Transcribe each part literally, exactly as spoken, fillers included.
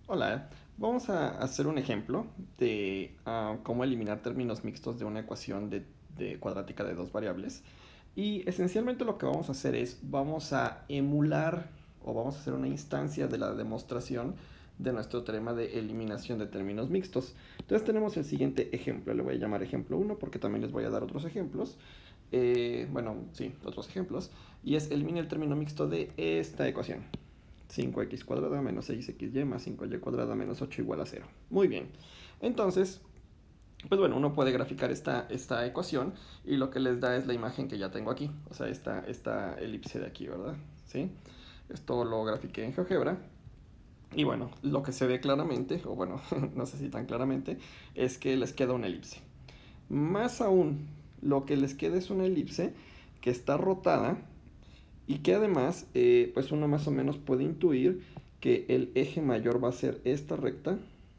Hola, vamos a hacer un ejemplo de ah, cómo eliminar términos mixtos de una ecuación de, de cuadrática de dos variables. Y esencialmente lo que vamos a hacer es, vamos a emular o vamos a hacer una instancia de la demostración de nuestro teorema de eliminación de términos mixtos. Entonces tenemos el siguiente ejemplo, le voy a llamar ejemplo uno porque también les voy a dar otros ejemplos. Eh, bueno, sí, otros ejemplos. Y es elimina el término mixto de esta ecuación. cinco x cuadrada menos seis x y más cinco y cuadrada menos ocho igual a cero. Muy bien. Entonces, pues bueno, uno puede graficar esta, esta ecuación y lo que les da es la imagen que ya tengo aquí. O sea, esta, esta elipse de aquí, ¿verdad? ¿Sí? Esto lo grafiqué en GeoGebra. Y bueno, lo que se ve claramente, o bueno, no sé si tan claramente, es que les queda una elipse. Más aún, lo que les queda es una elipse que está rotada y que además, eh, pues uno más o menos puede intuir que el eje mayor va a ser esta recta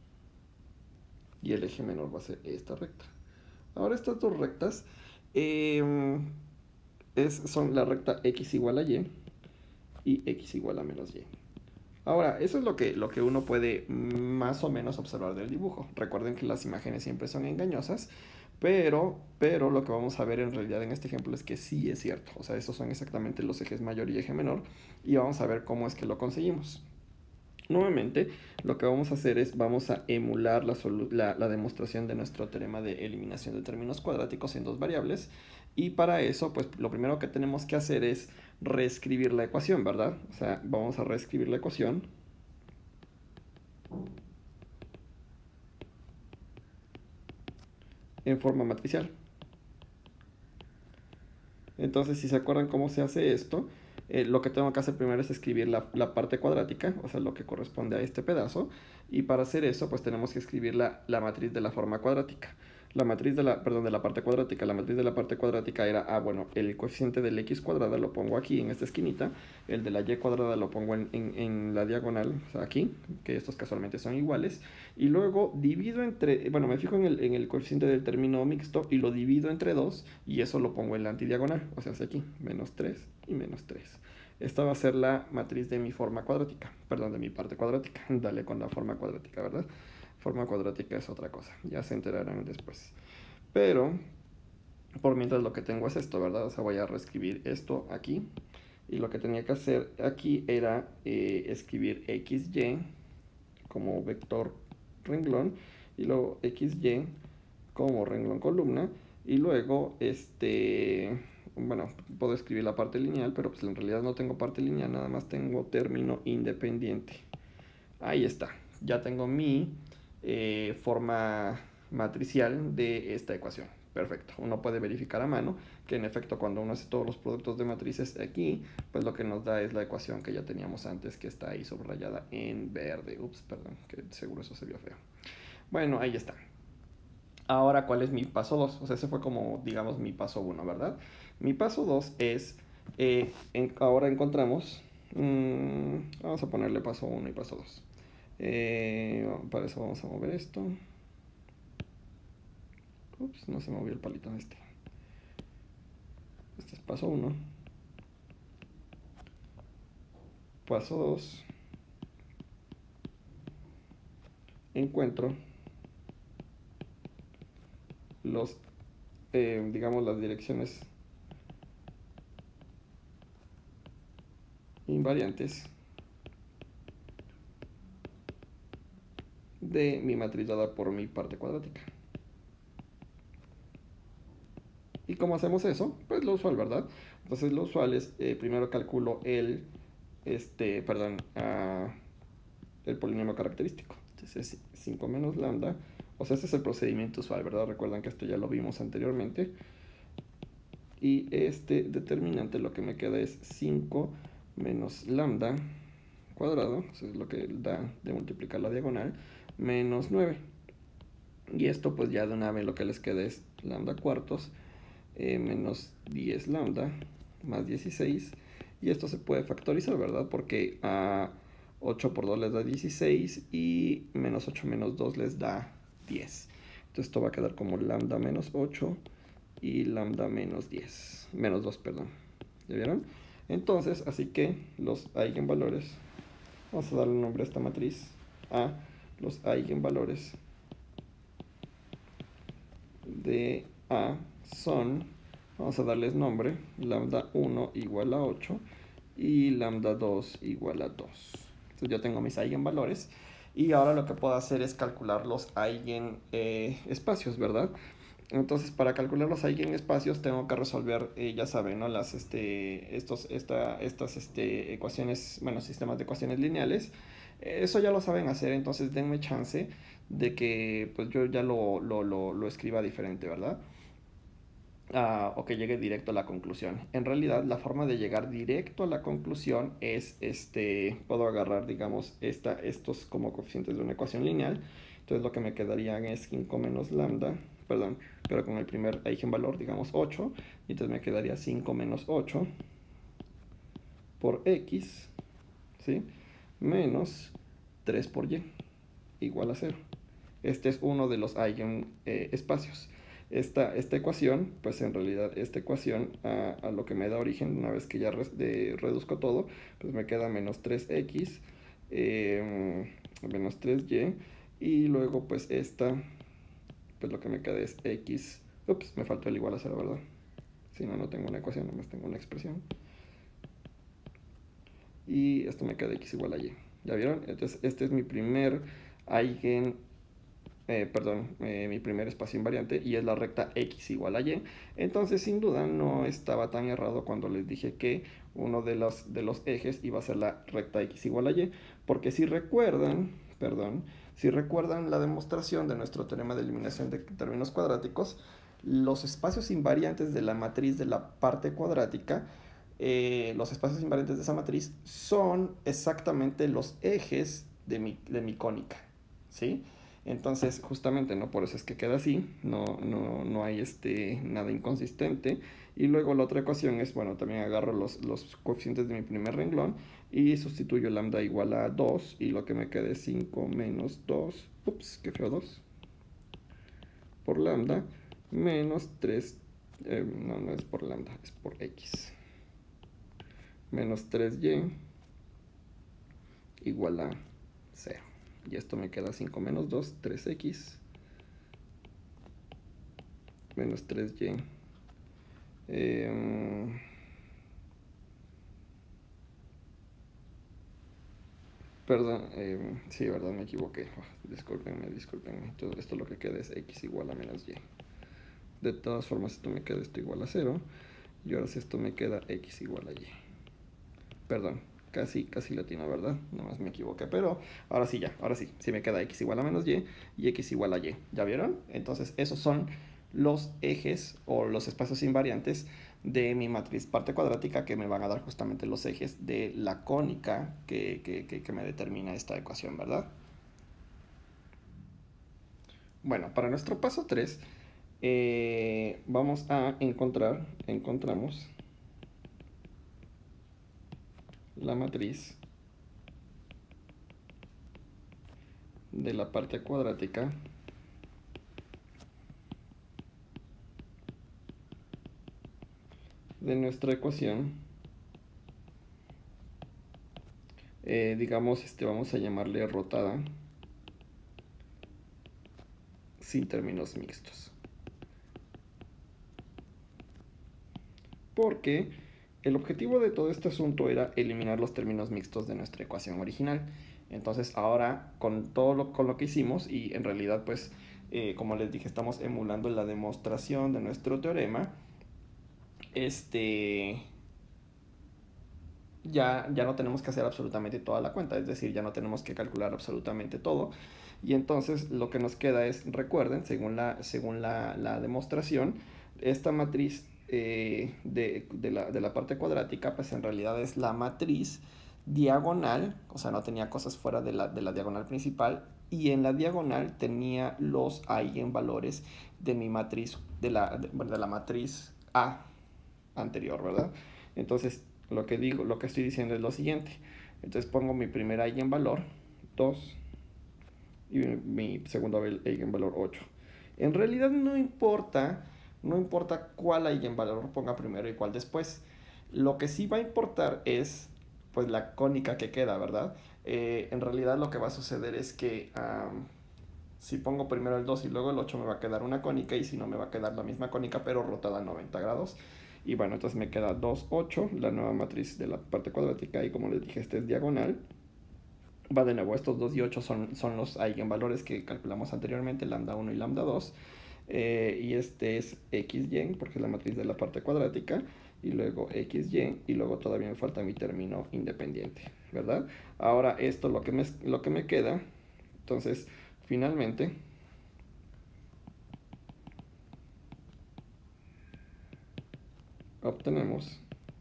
y el eje menor va a ser esta recta. Ahora estas dos rectas eh, es, son la recta x igual a y y x igual a menos y. Ahora, eso es lo que, lo que uno puede más o menos observar del dibujo. Recuerden que las imágenes siempre son engañosas, pero, pero lo que vamos a ver en realidad en este ejemplo es que sí es cierto. O sea, estos son exactamente los ejes mayor y eje menor, y vamos a ver cómo es que lo conseguimos. Nuevamente, lo que vamos a hacer es, vamos a emular la, la, la demostración de nuestro teorema de eliminación de términos cuadráticos en dos variables. Y para eso, pues lo primero que tenemos que hacer es reescribir la ecuación, ¿verdad? O sea, vamos a reescribir la ecuación en forma matricial. Entonces, si se acuerdan cómo se hace esto, eh, lo que tengo que hacer primero es escribir la, la, parte cuadrática, o sea, lo que corresponde a este pedazo. Y para hacer eso, pues tenemos que escribir la, la matriz de la forma cuadrática. La matriz de la, perdón, de la parte cuadrática, la matriz de la parte cuadrática era, ah, bueno, el coeficiente del x cuadrada lo pongo aquí en esta esquinita, el de la y cuadrada lo pongo en, en, en la diagonal, o sea, aquí, que estos casualmente son iguales, y luego divido entre, bueno, me fijo en el, en el coeficiente del término mixto y lo divido entre dos, y eso lo pongo en la antidiagonal, o sea, hacia aquí, menos tres y menos tres. Esta va a ser la matriz de mi forma cuadrática, perdón, de mi parte cuadrática. Dale con la forma cuadrática, ¿verdad? Forma cuadrática es otra cosa, ya se enterarán después. Pero, por mientras lo que tengo es esto, ¿verdad? O sea, voy a reescribir esto aquí. Y lo que tenía que hacer aquí era eh, escribir xy como vector renglón y luego xy como renglón columna y luego este bueno, puedo escribir la parte lineal, pero pues en realidad no tengo parte lineal, nada más tengo término independiente. Ahí está, ya tengo mi eh, forma matricial de esta ecuación. Perfecto, uno puede verificar a mano que en efecto cuando uno hace todos los productos de matrices aquí, pues lo que nos da es la ecuación que ya teníamos antes, que está ahí subrayada en verde. Ups, perdón, que seguro eso se vio feo. Bueno, ahí está. Ahora, ¿cuál es mi paso dos? O sea, ese fue como, digamos, mi paso uno, ¿verdad? Mi paso dos es, eh, en, ahora encontramos, mmm, vamos a ponerle paso uno y paso dos. Eh, para eso vamos a mover esto. Ups, no se movió el palito este. Este es paso uno. Paso dos. Encuentro los, eh, digamos, las direcciones invariantes de mi matriz dada por mi parte cuadrática. ¿Y cómo hacemos eso? Pues lo usual, ¿verdad? Entonces lo usual es, eh, primero calculo el, este, perdón, uh, el polinomio característico. Entonces es cinco menos lambda. O sea, este es el procedimiento usual, ¿verdad? Recuerdan que esto ya lo vimos anteriormente. Y este determinante lo que me queda es cinco menos lambda cuadrado, eso es lo que da de multiplicar la diagonal, menos nueve. Y esto pues ya de una vez lo que les queda es lambda cuartos, eh, menos diez lambda, más dieciséis. Y esto se puede factorizar, ¿verdad? Porque a ocho por dos les da dieciséis y menos ocho menos dos les da diez. Entonces esto va a quedar como lambda menos ocho y lambda menos diez, menos dos, perdón. ¿Ya vieron? Entonces, así que los eigenvalores, vamos a darle nombre a esta matriz a los eigenvalores de A son, vamos a darles nombre, lambda uno igual a ocho y lambda dos igual a dos. Entonces yo tengo mis eigenvalores y ahora lo que puedo hacer es calcular los eigen eh, espacios, ¿verdad? Entonces para calcular los eigenespacios tengo que resolver, eh, ya saben, ¿no? Las, este, estos, esta, estas este, ecuaciones, bueno, sistemas de ecuaciones lineales. Eso ya lo saben hacer, entonces denme chance de que pues yo ya lo, lo, lo, lo escriba diferente, ¿verdad? Uh, o que llegue directo a la conclusión. En realidad, la forma de llegar directo a la conclusión es, este, puedo agarrar, digamos, esta, estos como coeficientes de una ecuación lineal. Entonces lo que me quedarían es cinco menos lambda, perdón, pero con el primer eigenvalor, digamos ocho. Y entonces me quedaría cinco menos ocho por x, ¿sí? Menos tres por y, igual a cero. Este es uno de los eigen eh, espacios. Esta, esta ecuación, pues en realidad esta ecuación a, a lo que me da origen, una vez que ya re, de, reduzco todo, pues me queda menos tres x, eh, menos tres y, y luego pues esta, pues lo que me queda es x, ups, me faltó el igual a cero, ¿verdad? Si no, no tengo una ecuación, nomás tengo una expresión. Y esto me queda x igual a y, ¿ya vieron? Entonces este es mi primer eigen Eh, perdón, eh, mi primer espacio invariante y es la recta x igual a y. Entonces sin duda no estaba tan errado cuando les dije que uno de los, de los ejes iba a ser la recta x igual a y, porque si recuerdan, perdón, si recuerdan la demostración de nuestro teorema de eliminación de términos cuadráticos, los espacios invariantes de la matriz de la parte cuadrática, eh, los espacios invariantes de esa matriz son exactamente los ejes de mi, de mi cónica, ¿sí? Entonces, justamente, ¿no? Por eso es que queda así, no, no, no hay este, nada inconsistente. Y luego la otra ecuación es, bueno, también agarro los, los coeficientes de mi primer renglón y sustituyo lambda igual a dos y lo que me queda es cinco menos dos, ups, qué feo, dos, por lambda, menos tres, eh, no, no es por lambda, es por x, menos tres y igual a cero. Y esto me queda cinco menos dos, tres x, menos tres y. Eh, perdón, eh, sí, verdad, me equivoqué. Oh, discúlpenme, discúlpenme. Todo esto lo que queda es x igual a menos y. De todas formas, esto me queda esto igual a cero. Y ahora si esto me queda x igual a y. Perdón, casi, casi latino, ¿verdad? Nada más me equivoqué, pero ahora sí ya, ahora sí. Sí me queda x igual a menos y y x igual a y. ¿Ya vieron? Entonces, esos son los ejes o los espacios invariantes de mi matriz parte cuadrática que me van a dar justamente los ejes de la cónica que, que, que, que me determina esta ecuación, ¿verdad? Bueno, para nuestro paso tres eh, vamos a encontrar, encontramos la matriz de la parte cuadrática de nuestra ecuación, eh, digamos, este, vamos a llamarle rotada sin términos mixtos. Porque el objetivo de todo este asunto era eliminar los términos mixtos de nuestra ecuación original. Entonces ahora con todo lo, con lo que hicimos y en realidad pues eh, como les dije estamos emulando la demostración de nuestro teorema, este ya, ya no tenemos que hacer absolutamente toda la cuenta, es decir, ya no tenemos que calcular absolutamente todo. Y entonces lo que nos queda es, recuerden, según la, según la, la demostración, esta matriz eh, de, de, la, de la parte cuadrática, pues en realidad es la matriz diagonal, o sea, no tenía cosas fuera de la, de la diagonal principal, y en la diagonal tenía los eigenvalores de mi matriz, de la, de, de la matriz A anterior, ¿verdad? Entonces, lo que digo, lo que estoy diciendo es lo siguiente. Entonces pongo mi primer eigenvalor, dos, y mi segundo eigenvalor, ocho. En realidad no importa, no importa cuál eigenvalor ponga primero y cuál después. Lo que sí va a importar es, pues, la cónica que queda, ¿verdad? eh, en realidad lo que va a suceder es que um, si pongo primero el dos y luego el ocho me va a quedar una cónica, y si no me va a quedar la misma cónica pero rotada a noventa grados. Y bueno, entonces me queda dos, ocho, la nueva matriz de la parte cuadrática, y como les dije, este es diagonal. Va de nuevo, estos dos y ocho son, son los eigenvalores que calculamos anteriormente, lambda uno y lambda dos. Eh, y este es xy, porque es la matriz de la parte cuadrática, y luego xy, y luego todavía me falta mi término independiente, ¿verdad? Ahora esto lo que me, lo que me queda, entonces finalmente obtenemos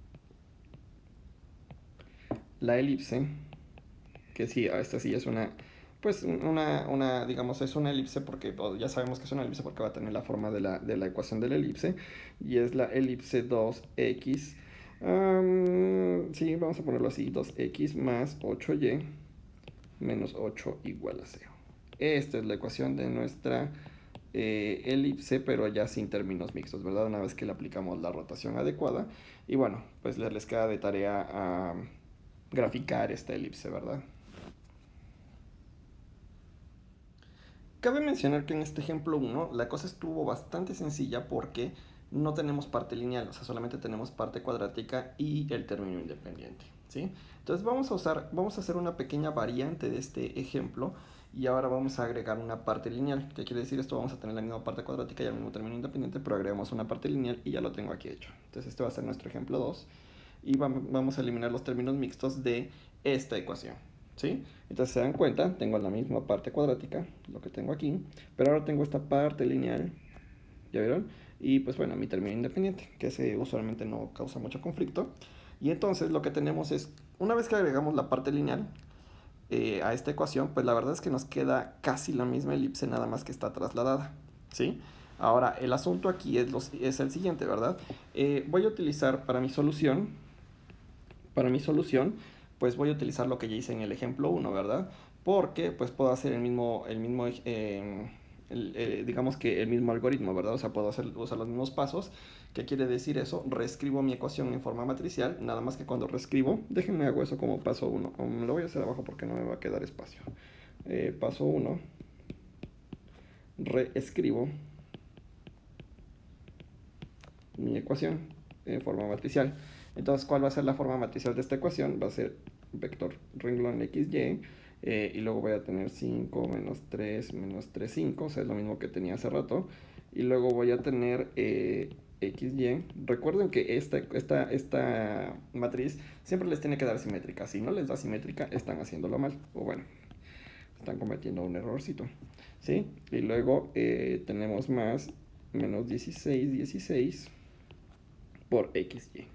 la elipse, que sí, esta sí es una, pues una, una, digamos, es una elipse porque ya sabemos que es una elipse porque va a tener la forma de la, de la ecuación de la elipse, y es la elipse dos x, um, sí, vamos a ponerlo así, dos x más ocho y menos ocho igual a cero. Esta es la ecuación de nuestra eh, elipse, pero ya sin términos mixtos, ¿verdad? Una vez que le aplicamos la rotación adecuada. Y bueno, pues les queda de tarea a graficar esta elipse, ¿verdad? Cabe mencionar que en este ejemplo uno la cosa estuvo bastante sencilla porque no tenemos parte lineal, o sea, solamente tenemos parte cuadrática y el término independiente, ¿sí? Entonces vamos a usar, vamos a hacer una pequeña variante de este ejemplo, y ahora vamos a agregar una parte lineal. ¿Qué quiere decir esto? Vamos a tener la misma parte cuadrática y el mismo término independiente, pero agregamos una parte lineal y ya lo tengo aquí hecho. Entonces este va a ser nuestro ejemplo dos, y vamos a eliminar los términos mixtos de esta ecuación, ¿sí? Entonces se dan cuenta, tengo la misma parte cuadrática, lo que tengo aquí, pero ahora tengo esta parte lineal, ¿ya vieron? Y pues bueno, mi término independiente, que ese usualmente no causa mucho conflicto. Y entonces lo que tenemos es, una vez que agregamos la parte lineal eh, a esta ecuación, pues la verdad es que nos queda casi la misma elipse, nada más que está trasladada, ¿sí? Ahora, el asunto aquí es, los, es el siguiente, ¿verdad? Eh, voy a utilizar para mi solución, para mi solución, pues voy a utilizar lo que ya hice en el ejemplo uno, ¿verdad? Porque pues puedo hacer el mismo, el mismo eh, el, eh, digamos que el mismo algoritmo, ¿verdad? O sea, puedo hacer, usar los mismos pasos. ¿Qué quiere decir eso? Reescribo mi ecuación en forma matricial, nada más que cuando reescribo, déjenme hago eso como paso uno. Um, lo voy a hacer abajo porque no me va a quedar espacio. Eh, paso uno, reescribo mi ecuación en forma matricial. Entonces, ¿cuál va a ser la forma matricial de esta ecuación? Va a ser vector renglón xy, eh, y luego voy a tener cinco menos tres menos tres, cinco, o sea, es lo mismo que tenía hace rato. Y luego voy a tener eh, xy. Recuerden que esta, esta, esta matriz siempre les tiene que dar simétrica. Si no les da simétrica, están haciéndolo mal. O bueno, están cometiendo un errorcito, ¿sí? Y luego eh, tenemos más menos dieciséis, dieciséis por xy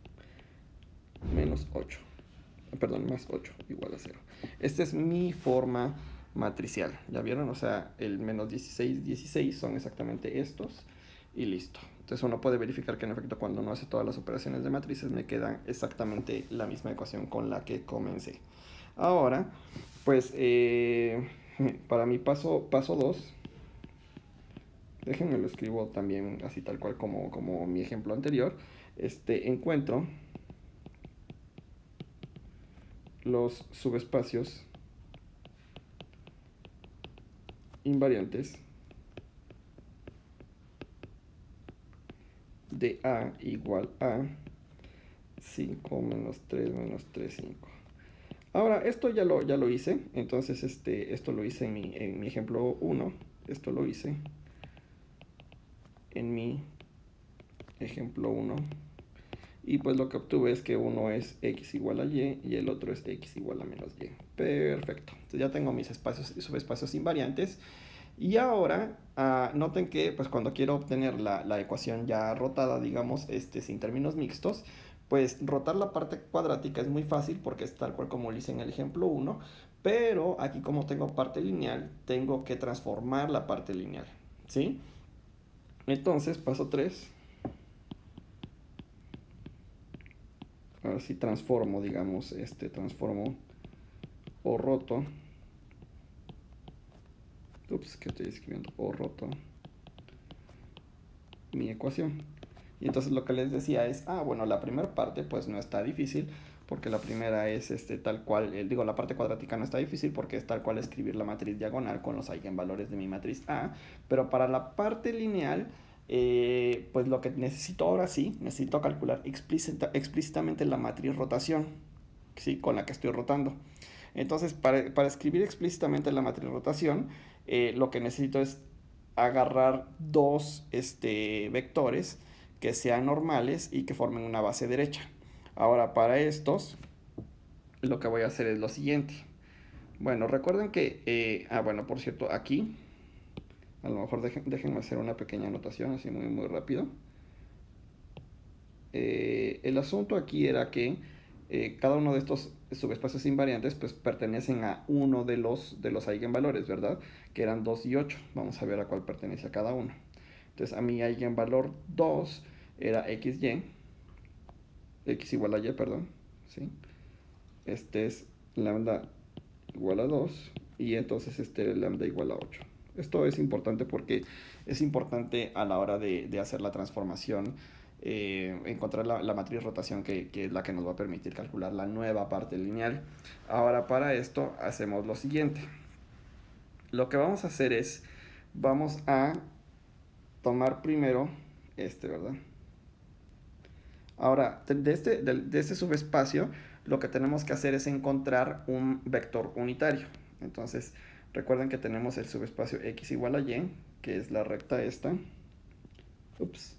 menos ocho, perdón, más ocho igual a cero. Esta es mi forma matricial, ¿ya vieron? O sea, el menos dieciséis, dieciséis son exactamente estos, y listo. Entonces uno puede verificar que en efecto cuando uno hace todas las operaciones de matrices me queda exactamente la misma ecuación con la que comencé. Ahora, pues, eh, para mi paso paso dos, déjenme lo escribo también así tal cual como, como mi ejemplo anterior. Este, encuentro los subespacios invariantes de A igual a cinco menos tres menos tres, cinco. Ahora, esto ya lo, ya lo hice, entonces este, esto lo hice en mi, en mi ejemplo uno, esto lo hice en mi ejemplo uno. Y pues lo que obtuve es que uno es x igual a y y el otro es x igual a menos y. Perfecto. Entonces ya tengo mis espacios y subespacios invariantes. Y ahora, uh, noten que pues cuando quiero obtener la, la ecuación ya rotada, digamos, este, sin términos mixtos, pues rotar la parte cuadrática es muy fácil porque es tal cual como lo hice en el ejemplo uno. Pero aquí como tengo parte lineal, tengo que transformar la parte lineal, ¿sí? Entonces, paso tres. Ahora sí transformo, digamos, este, transformo o roto. Ups, ¿qué estoy escribiendo? O roto mi ecuación. Y entonces lo que les decía es, ah, bueno, la primera parte pues no está difícil, porque la primera es este, tal cual, eh, digo, la parte cuadrática no está difícil porque es tal cual escribir la matriz diagonal con los eigenvalores de mi matriz A, pero para la parte lineal, eh, pues lo que necesito ahora sí, necesito calcular explícita, explícitamente la matriz rotación, ¿sí? Con la que estoy rotando. Entonces, para, para escribir explícitamente la matriz rotación, eh, lo que necesito es agarrar dos este, vectores que sean normales y que formen una base derecha. Ahora, para estos, lo que voy a hacer es lo siguiente. Bueno, recuerden que, eh, ah, bueno, por cierto, aquí, a lo mejor dejen, déjenme hacer una pequeña anotación, así muy, muy rápido. Eh, el asunto aquí era que eh, cada uno de estos subespacios invariantes pues pertenecen a uno de los, de los eigenvalores, ¿verdad? Que eran dos y ocho. Vamos a ver a cuál pertenece a cada uno. Entonces a mi eigenvalor dos era xy, x igual a y, perdón, ¿sí? Este es lambda igual a dos y entonces este lambda igual a ocho. Esto es importante porque es importante a la hora de, de hacer la transformación, eh, encontrar la, la matriz rotación que, que es la que nos va a permitir calcular la nueva parte lineal. Ahora para esto hacemos lo siguiente. Lo que vamos a hacer es, vamos a tomar primero este, ¿verdad? Ahora, de este, de, de este subespacio, lo que tenemos que hacer es encontrar un vector unitario. Entonces, recuerden que tenemos el subespacio x igual a y, que es la recta esta. Ups.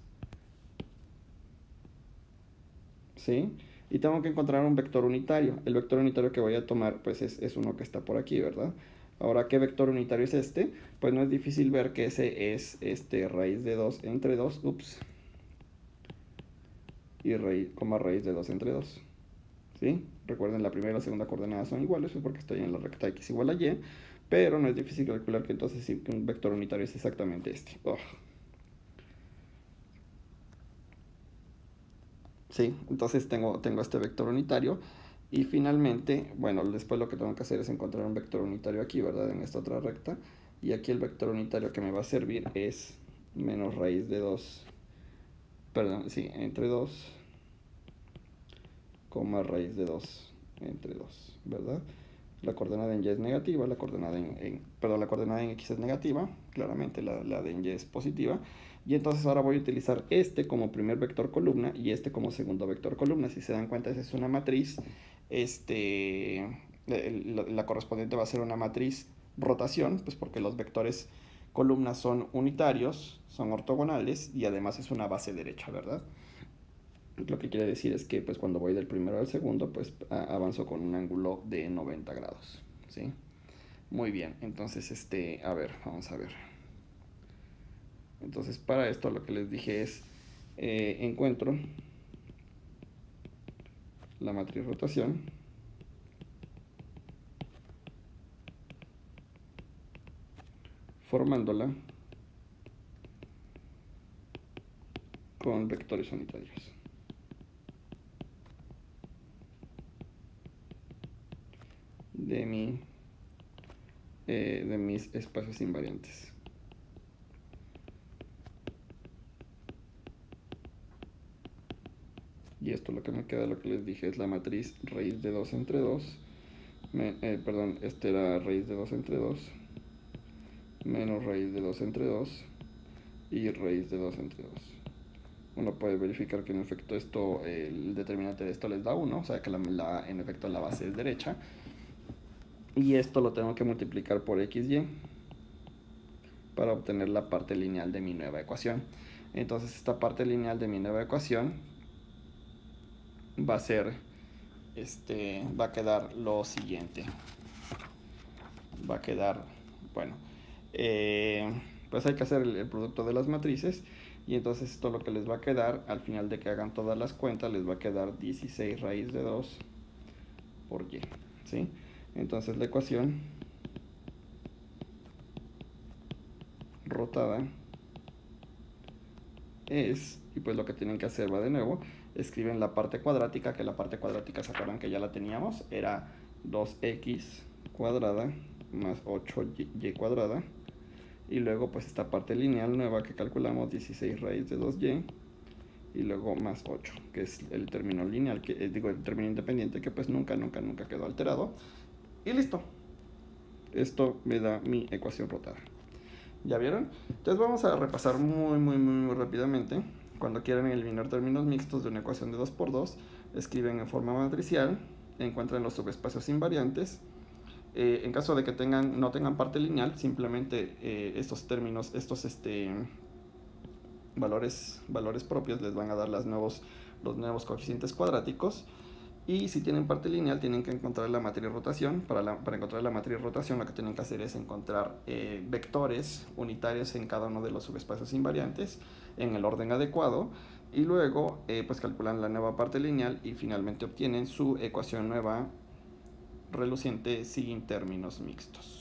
¿Sí? Y tengo que encontrar un vector unitario. El vector unitario que voy a tomar, pues es, es uno que está por aquí, ¿verdad? Ahora, ¿qué vector unitario es este? Pues no es difícil ver que ese es este, raíz de dos entre dos. Ups. Y raíz, coma raíz de dos entre dos. ¿Sí? Recuerden, la primera y la segunda coordenada son iguales, porque estoy en la recta x igual a y, pero no es difícil calcular que entonces sí, que un vector unitario es exactamente este. Oh. Sí, entonces tengo, tengo este vector unitario y finalmente, bueno, después lo que tengo que hacer es encontrar un vector unitario aquí, ¿verdad? En esta otra recta, y aquí el vector unitario que me va a servir es menos raíz de dos, perdón, sí, entre dos, coma raíz de dos entre dos, ¿verdad? La coordenada en y es negativa, la coordenada en, en perdón, la coordenada en x es negativa, claramente la, la de en y es positiva, y entonces ahora voy a utilizar este como primer vector columna y este como segundo vector columna. Si se dan cuenta, esa es una matriz, este, la, la correspondiente va a ser una matriz rotación, pues porque los vectores columnas son unitarios, son ortogonales y además es una base derecha, ¿verdad? Lo que quiere decir es que pues cuando voy del primero al segundo pues avanzo con un ángulo de noventa grados, ¿sí? Muy bien, entonces este, a ver, vamos a ver. Entonces para esto lo que les dije es, eh, encuentro la matriz rotación formándola con vectores unitarios. De, mi, eh, de mis espacios invariantes. Y esto lo que me queda, lo que les dije, es la matriz raíz de dos entre dos. Me, eh, perdón, este era raíz de dos entre dos. Menos raíz de dos entre dos. Y raíz de dos entre dos. Uno puede verificar que en efecto esto, eh, el determinante de esto les da uno. O sea que la, la, en efecto la base es derecha. Y esto lo tengo que multiplicar por xy para obtener la parte lineal de mi nueva ecuación. Entonces esta parte lineal de mi nueva ecuación va a ser, este, va a quedar lo siguiente. Va a quedar, bueno, eh, pues hay que hacer el, el producto de las matrices. Y entonces esto lo que les va a quedar, al final de que hagan todas las cuentas, les va a quedar dieciséis raíz de dos por y, ¿sí? Entonces la ecuación rotada es, y pues lo que tienen que hacer va de nuevo, escriben la parte cuadrática, que la parte cuadrática, ¿se acuerdan que ya la teníamos? Era dos x cuadrada más ocho y cuadrada, y luego pues esta parte lineal nueva que calculamos, dieciséis raíz de dos y, y luego más ocho, que es el término lineal, que eh, digo el término independiente, que pues nunca, nunca, nunca quedó alterado. Y listo. Esto me da mi ecuación rotada. ¿Ya vieron? Entonces vamos a repasar muy, muy, muy, muy rápidamente. Cuando quieran eliminar términos mixtos de una ecuación de dos por dos, escriben en forma matricial, encuentran los subespacios invariantes. Eh, en caso de que tengan, no tengan parte lineal, simplemente eh, estos términos, estos este, valores, valores propios les van a dar las nuevos, los nuevos coeficientes cuadráticos. Y si tienen parte lineal, tienen que encontrar la matriz rotación. Para, la, para encontrar la matriz rotación, lo que tienen que hacer es encontrar eh, vectores unitarios en cada uno de los subespacios invariantes en el orden adecuado. Y luego, eh, pues calculan la nueva parte lineal y finalmente obtienen su ecuación nueva reluciente sin términos mixtos.